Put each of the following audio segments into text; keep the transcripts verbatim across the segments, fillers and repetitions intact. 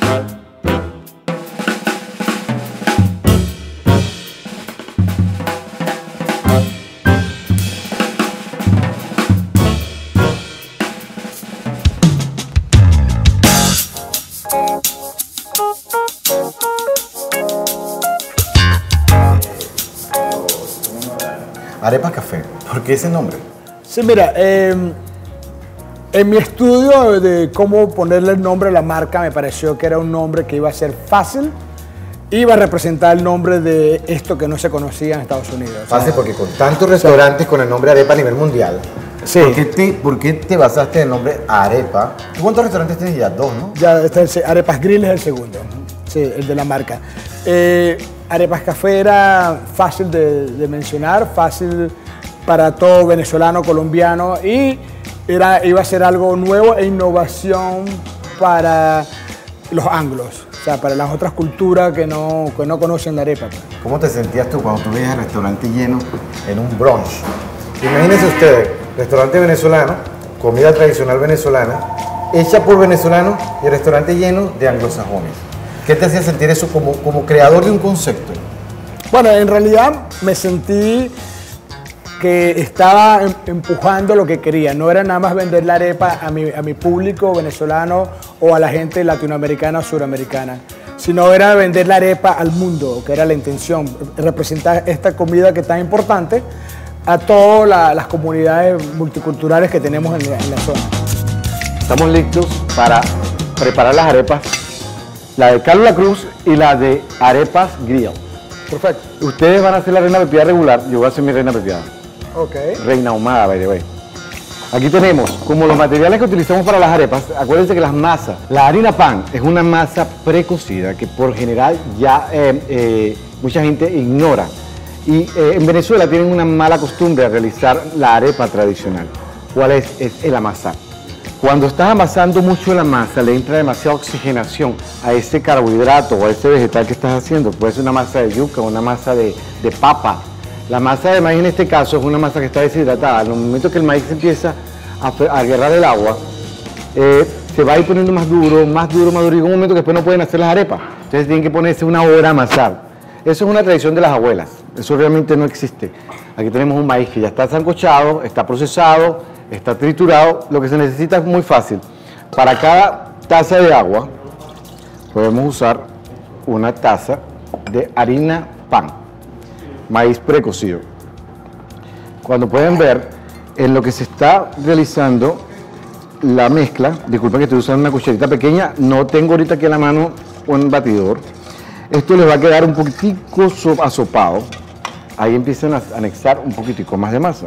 Arepas Café, ¿por qué ese nombre? Sí, mira, eh, en mi estudio de cómo ponerle el nombre a la marca, me pareció que era un nombre que iba a ser fácil, iba a representar el nombre de esto que no se conocía en Estados Unidos. Fácil, porque con tantos restaurantes con el nombre Arepa a nivel mundial, sí. ¿por qué te, por qué te basaste en el nombre Arepa? ¿Cuántos restaurantes tienes ya? Dos, ¿no? Ya está el, Arepas Grill es el segundo, sí, el de la marca. Eh, Arepas Café era fácil de, de mencionar, fácil para todo venezolano, colombiano, y era, iba a ser algo nuevo e innovación para los anglos, o sea, para las otras culturas que no, que no conocen la arepa. ¿Cómo te sentías tú cuando tú veías el restaurante lleno en un brunch? Imagínense ustedes, restaurante venezolano, comida tradicional venezolana, hecha por venezolanos y el restaurante lleno de anglosajones. ¿Qué te hacía sentir eso como, como creador de un concepto? Bueno, en realidad me sentí que estaba empujando lo que quería. No era nada más vender la arepa a mi, a mi público venezolano o a la gente latinoamericana o suramericana, sino era vender la arepa al mundo, que era la intención, representar esta comida que es tan importante a todas la, las comunidades multiculturales que tenemos en la, en la zona. Estamos listos para preparar las arepas, la de Carlos La Cruz y la de Arepas Grill. Perfecto. Ustedes van a hacer la reina pepiada regular, yo voy a hacer mi reina pepiada. Ok. Reina ahumada, by the way. Aquí tenemos, como los materiales que utilizamos para las arepas, acuérdense que las masas, la harina pan es una masa precocida que por general ya eh, eh, mucha gente ignora. Y eh, en Venezuela tienen una mala costumbre de realizar la arepa tradicional. ¿Cuál es? Es el amasar. Cuando estás amasando mucho la masa, le entra demasiada oxigenación a ese carbohidrato o a ese vegetal que estás haciendo. Puede ser una masa de yuca, una masa de, de papa. La masa de maíz en este caso es una masa que está deshidratada. En el momento que el maíz empieza a, a agarrar el agua, eh, se va a ir poniendo más duro, más duro, más duro. Y en un momento que después no pueden hacer las arepas. Entonces tienen que ponerse una hora a amasar. Eso es una tradición de las abuelas. Eso realmente no existe. Aquí tenemos un maíz que ya está sancochado, está procesado, está triturado. Lo que se necesita es muy fácil. Para cada taza de agua podemos usar una taza de harina pan, maíz precocido. Cuando pueden ver, en lo que se está realizando la mezcla, disculpen que estoy usando una cucharita pequeña, no tengo ahorita aquí en la mano un batidor. Esto les va a quedar un poquitico asopado. Ahí empiezan a anexar un poquitico más de masa.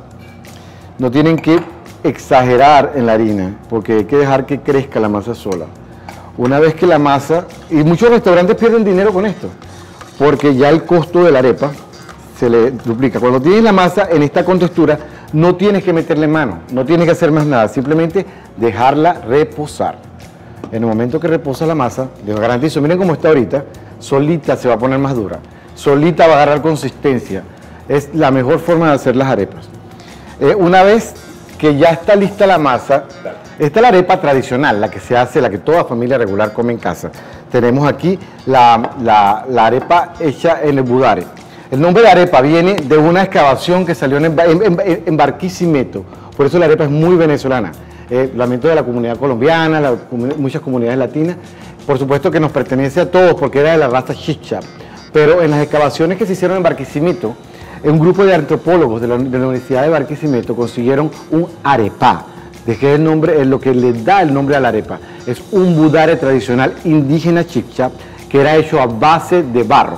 No tienen que exagerar en la harina, porque hay que dejar que crezca la masa sola. Una vez que la masa, y muchos restaurantes pierden dinero con esto, porque ya el costo de la arepa se le duplica. Cuando tienes la masa en esta contextura, no tienes que meterle mano, no tienes que hacer más nada, simplemente dejarla reposar. En el momento que reposa la masa, les garantizo, miren cómo está ahorita, solita se va a poner más dura, solita va a agarrar consistencia. Es la mejor forma de hacer las arepas. Eh, una vez que ya está lista la masa, esta es la arepa tradicional, la que se hace, la que toda familia regular come en casa. Tenemos aquí la, la, la arepa hecha en el Budare. El nombre de arepa viene de una excavación que salió en, en, en, en Barquisimeto, por eso la arepa es muy venezolana. Eh, lamento de la comunidad colombiana, la, muchas comunidades latinas, por supuesto que nos pertenece a todos porque era de la raza Chicha, pero en las excavaciones que se hicieron en Barquisimeto, un grupo de antropólogos de la, de la Universidad de Barquisimeto consiguieron un arepá, de que es el nombre, es lo que le da el nombre a la arepa. Es un budare tradicional indígena Chicha que era hecho a base de barro.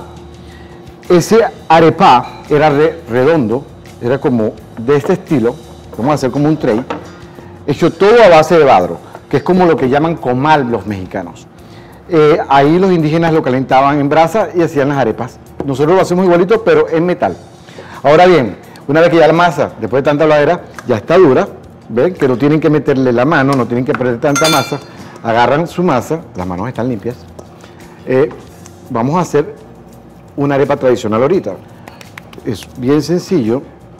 Ese arepá era re, redondo, era como de este estilo, vamos a hacer como un tray, hecho todo a base de barro, que es como lo que llaman comal los mexicanos. Eh, ahí los indígenas lo calentaban en brasa y hacían las arepas. Nosotros lo hacemos igualito, pero en metal. Ahora bien, una vez que ya la masa, después de tanta bladera, ya está dura, ven que no tienen que meterle la mano, no tienen que perder tanta masa, agarran su masa, las manos están limpias, eh, vamos a hacer una arepa tradicional ahorita. Es bien sencillo,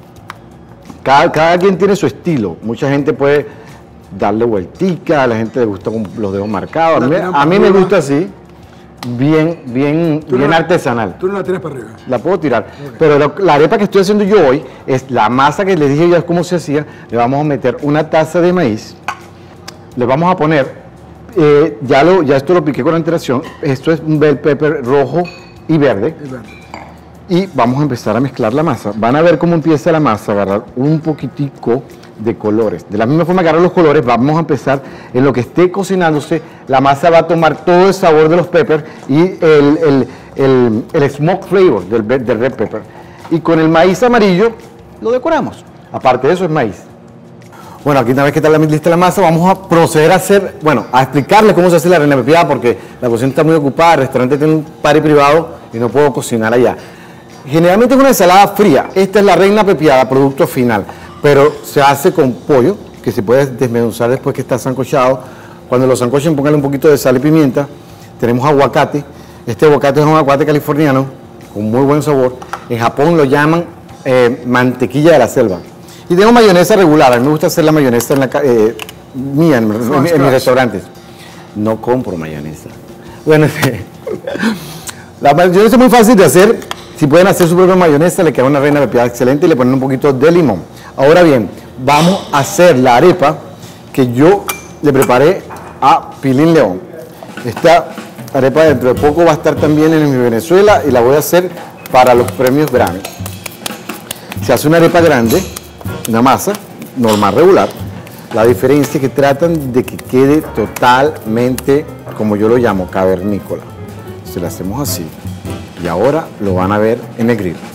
cada, cada quien tiene su estilo, mucha gente puede darle vueltica, a la gente le gusta con los dedos marcados, a mí, a mí me gusta así, bien, bien, Tú bien no la- artesanal. Tú no la tienes para arriba. La puedo tirar. Pero lo- la arepa que estoy haciendo yo hoy es la masa que les dije ya cómo se hacía. Le vamos a meter una taza de maíz. Le vamos a poner, eh, ya, lo, ya esto lo piqué con antelación. Esto es un bell pepper rojo y verde. Es verdad. Y vamos a empezar a mezclar la masa. Van a ver cómo empieza la masa a agarrar un poquitico de colores. De la misma forma que agarrar los colores, vamos a empezar en lo que esté cocinándose. La masa va a tomar todo el sabor de los peppers y el, el, el, el smoke flavor del, be- del red pepper. Y con el maíz amarillo lo decoramos. Aparte de eso es maíz. Bueno, aquí una vez que está la- lista la masa, vamos a proceder a hacer, bueno, a explicarles cómo se hace la reina pepiada porque la cocina está muy ocupada, el restaurante tiene un party privado y no puedo cocinar allá. Generalmente es una ensalada fría. Esta es la reina pepiada, producto final, pero se hace con pollo, que se puede desmenuzar después que está sancochado. Cuando lo sancochen, pónganle un poquito de sal y pimienta. Tenemos aguacate. Este aguacate es un aguacate californiano con muy buen sabor. En Japón lo llaman eh, mantequilla de la selva. Y tengo mayonesa regular. A mí me gusta hacer la mayonesa en la, ca- eh, mía en, en- en mis restaurantes. No compro mayonesa. Bueno, la mayonesa es muy fácil de hacer. Si pueden hacer su propia mayonesa, le queda una reina pepiada excelente y le ponen un poquito de limón. Ahora bien, vamos a hacer la arepa que yo le preparé a Pilín León. Esta arepa dentro de poco va a estar también en mi Venezuela y la voy a hacer para los premios Grammy. Se hace una arepa grande, una masa normal, regular. La diferencia es que tratan de que quede totalmente, como yo lo llamo, cavernícola. Se la hacemos así. Y ahora lo van a ver en el grill.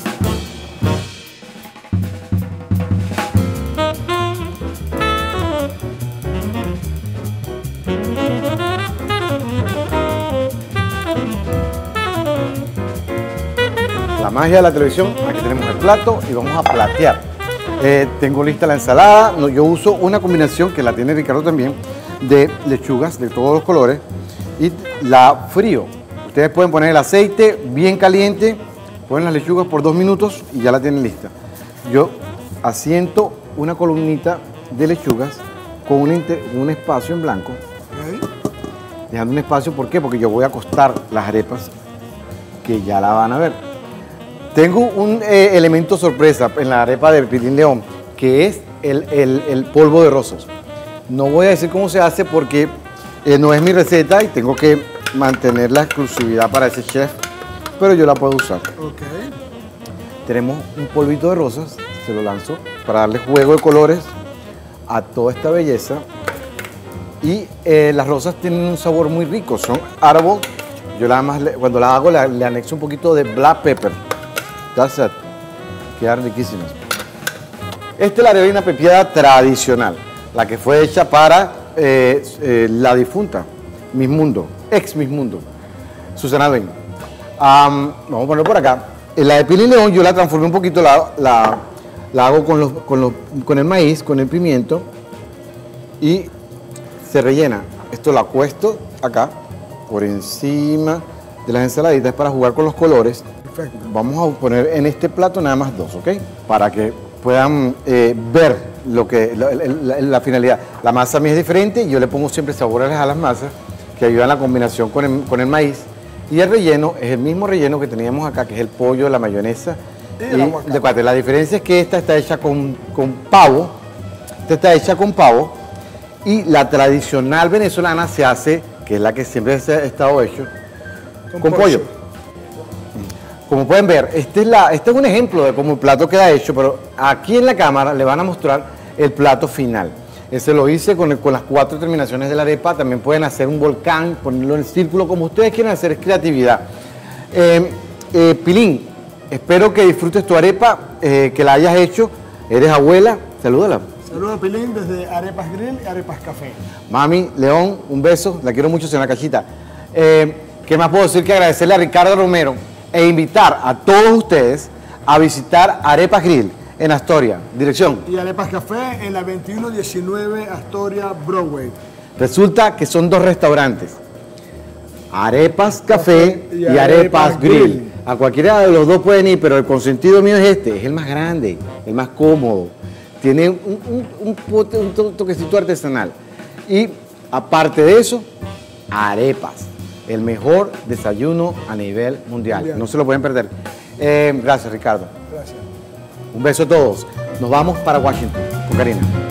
La magia de la televisión, aquí tenemos el plato y vamos a platear. Eh, tengo lista la ensalada, no, yo uso una combinación que la tiene Ricardo también, de lechugas de todos los colores y la frío. Ustedes pueden poner el aceite bien caliente, ponen las lechugas por dos minutos y ya la tienen lista. Yo asiento una columnita de lechugas con un, inter- un espacio en blanco, dejando un espacio, ¿por qué? Porque yo voy a acostar las arepas que ya la van a ver. Tengo un eh, elemento sorpresa en la arepa de Pilín León, que es el, el- el polvo de rosas. No voy a decir cómo se hace porque eh, no es mi receta y tengo que mantener la exclusividad para ese chef, pero yo la puedo usar. Ok. Tenemos un polvito de rosas, se lo lanzo para darle juego de colores a toda esta belleza. Y eh, las rosas tienen un sabor muy rico, son árbol. Yo nada más, le- cuando la hago, le, le anexo un poquito de black pepper. That's it. Quedan riquísimas. Esta es la reina pepiada tradicional, la que fue hecha para eh, eh, la difunta Miss Mundo, ex Miss Mundo, Susana Dueña. Am, vamos a ponerlo por acá. En la de Pilín León yo la transformé un poquito, la, la, la hago con, los, con, los, con el maíz, con el pimiento y se rellena. Esto lo acuesto acá, por encima de las ensaladitas para jugar con los colores. Perfecto. Vamos a poner en este plato nada más dos, ¿ok? Para que puedan eh, ver lo que, la, la- la finalidad. La masa mía es diferente y yo le pongo siempre sabores a las masas que ayudan a la combinación con el, con el maíz. Y el relleno es el mismo relleno que teníamos acá, que es el pollo, la mayonesa Y y el aguacate. el aguacate. La diferencia es que esta está hecha con, con pavo, esta está hecha con pavo y la tradicional venezolana se hace, que es la que siempre se ha estado hecho, con, Con pollo. pollo. Como pueden ver, este es, la, este es un ejemplo de cómo el plato queda hecho, pero aquí en la cámara le van a mostrar el plato final. Ese lo hice con, el- con las cuatro terminaciones de la arepa. También pueden hacer un volcán, ponerlo en círculo, como ustedes quieran hacer, es creatividad. Eh, eh, Pilín, espero que disfrutes tu arepa, eh, que la hayas hecho. Eres abuela, salúdala. Saludos, Pilín, desde Arepas Grill y Arepas Café. Mami, León, un beso, la quiero mucho, señora Cachita. Eh, ¿Qué más puedo decir que agradecerle a Ricardo Romero e invitar a todos ustedes a visitar Arepas Grill en Astoria? Dirección. Y Arepas Café en la veintiuno diecinueve Astoria Broadway. Resulta que son dos restaurantes. Arepas Café y y Arepas Arepas Grill. Grill. A cualquiera de los dos pueden ir, pero el consentido mío es este, es el más grande, el más cómodo. Tiene un, un- un pote- un to- toquecito artesanal. Y aparte de eso, arepas. el mejor desayuno a nivel mundial. Mundial. No se lo pueden perder. Eh, gracias, Ricardo. Gracias. Un beso a todos. Nos vamos para Washington con Karina.